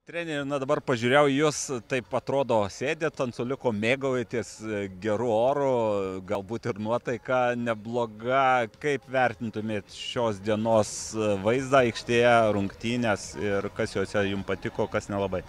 Treneri, na dabar pažiūrėjau, jūs taip atrodo sėdėt ant suoliuko, mėgaujatės geru oru, galbūt ir nuotaika nebloga. Kaip vertintumėt šios dienos vaizdą aikštėje, rungtynės ir kas juose jums patiko, kas nelabai?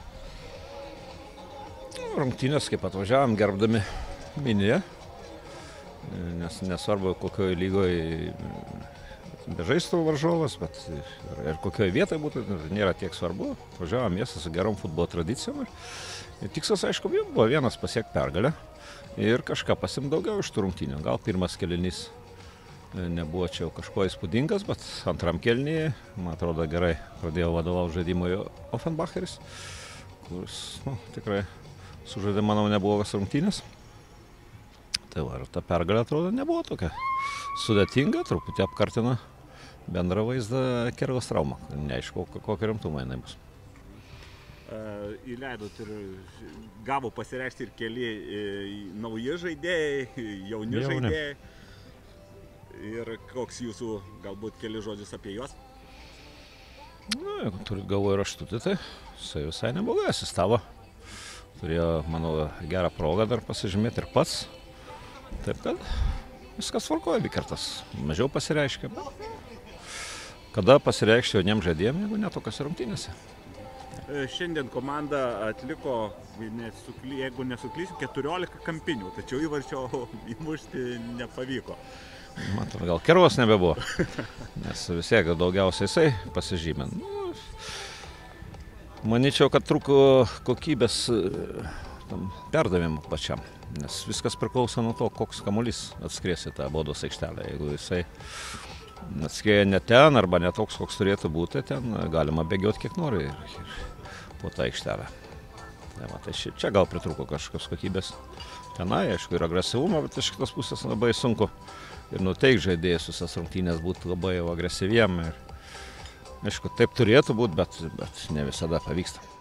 Rungtynės, kaip atvažiavam, gerbdami miniją, nes nesvarbu kokioje lygoje bežaistų varžovas, bet ir kokioje vietoje būtų, nėra tiek svarbu. Važiavom miestą su gerom futbolo tradicijom. Ir tikslas, aišku, buvo vienas pasiekti pergalę ir kažką pasimti daugiau iš tų rungtynių. Gal pirmas kėlinys nebuvo čia kažko įspūdingas, bet antram kėlinyje, man atrodo, gerai pradėjo vadovauti žaidimui Offenbacheris, kuris tikrai sužaidė, manau, neblogas rungtynės. Tai va, ir ta pergalė, atrodo, nebuvo tokia sudėtinga, truputį apkartina bendrą vaizdą Kergos traumą. Neaišku, kokio rimtumo jinai bus. Įleidot ir gavo pasireikšti ir keli nauji žaidėjai, jauni žaidėjai. Ir koks jūsų galbūt keli žodžius apie juos? Na, jeigu turit galvoje Raštutį, tai jisai visai neblogai asistavo. Turėjo, manau, gerą progą dar pasižymėti ir pats. Taip kad viskas tvarkoja, Vikertas mažiau pasireiškia. Kada pasireikšti jauniem žaidėjim, jeigu ne tokiose rungtynėse? Šiandien komanda atliko, jeigu nesuklysiu, 14 kampinių, tačiau įvarčio įmušti nepavyko. Matom, gal Kervos nebebuvo, nes vis tiek daugiausiai jisai pasižymė. Manyčiau, kad trūko kokybės perdavimų pačiam, nes viskas priklauso nuo to, koks kamuolys atskries į tą baudos aikštelę. Jeigu jisai atskrieja ne ten arba ne toks, koks turėtų būti, ten galima bėgioti kiek nori ir po tą aikštelę. Tai čia gal pritrūko kažkokios kokybės tenai, aišku, ir agresyvumo, bet iš kitos pusės labai sunku ir nuteikti žaidėjus visas rungtynės būti labai agresyviem. Ir, aišku, taip turėtų būti, bet ne visada pavyksta.